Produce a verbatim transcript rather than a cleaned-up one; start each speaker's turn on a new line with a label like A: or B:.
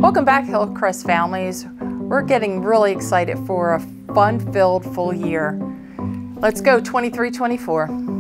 A: Welcome back, Hillcrest families. We're getting really excited for a fun-filled full year. Let's go twenty-three twenty-four.